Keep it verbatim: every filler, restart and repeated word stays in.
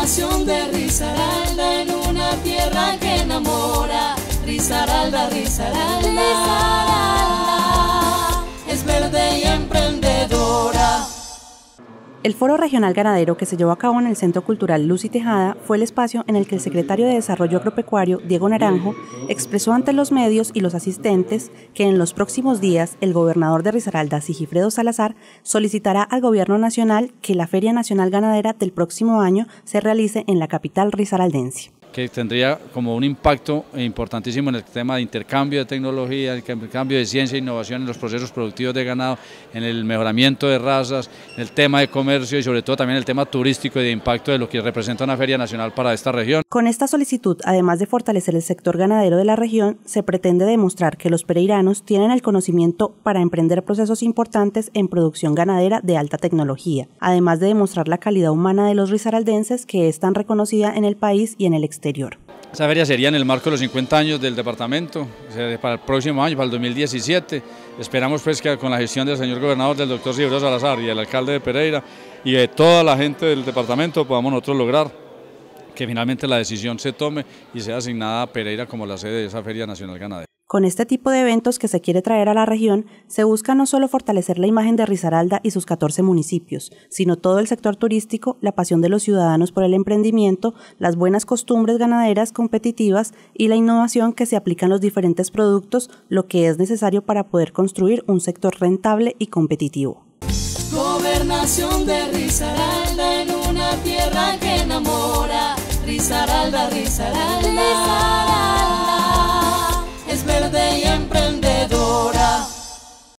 Gobernación de Risaralda, en una tierra que enamora. Risaralda, Risaralda, Risaralda es verde y emprendedora. El Foro Regional Ganadero, que se llevó a cabo en el Centro Cultural Luz y Tejada, fue el espacio en el que el secretario de Desarrollo Agropecuario, Diego Naranjo, expresó ante los medios y los asistentes que en los próximos días el gobernador de Risaralda, Sigifredo Salazar, solicitará al Gobierno Nacional que la Feria Nacional Ganadera del próximo año se realice en la capital risaraldense, que tendría como un impacto importantísimo en el tema de intercambio de tecnología, el intercambio de ciencia e innovación en los procesos productivos de ganado, en el mejoramiento de razas, en el tema de comercio y sobre todo también el tema turístico y de impacto de lo que representa una feria nacional para esta región. Con esta solicitud, además de fortalecer el sector ganadero de la región, se pretende demostrar que los pereiranos tienen el conocimiento para emprender procesos importantes en producción ganadera de alta tecnología, además de demostrar la calidad humana de los risaraldenses, que es tan reconocida en el país y en el exterior. Esta feria sería en el marco de los cincuenta años del departamento, para el próximo año, para el dos mil diecisiete. Esperamos pues que con la gestión del señor gobernador, del doctor Sigifredo Salazar y el alcalde de Pereira y de toda la gente del departamento podamos nosotros lograr que finalmente la decisión se tome y sea asignada a Pereira como la sede de esa Feria Nacional Ganadera. Con este tipo de eventos que se quiere traer a la región, se busca no solo fortalecer la imagen de Risaralda y sus catorce municipios, sino todo el sector turístico, la pasión de los ciudadanos por el emprendimiento, las buenas costumbres ganaderas competitivas y la innovación que se aplica en los diferentes productos, lo que es necesario para poder construir un sector rentable y competitivo. Gobernación de Risaralda, en una tierra que enamora. Risaralda, Risaralda, Risaralda es verde y emprendedora.